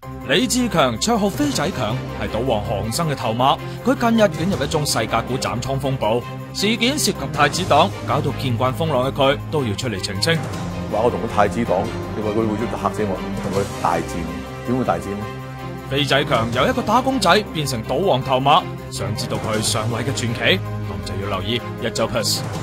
李志強綽號飛仔強，係賭王韓生嘅頭馬。佢近日捲入一宗世界股斬倉風暴，事件涉及太子黨，搞到見慣風浪嘅佢都要出嚟澄清。 話我同個太子黨，你話佢會嚇死我，同佢大戰，點會大戰呢？ 飛仔強由一個打工仔變成賭王頭馬，想知道佢上位嘅傳奇，咁就要留意一周 Plus。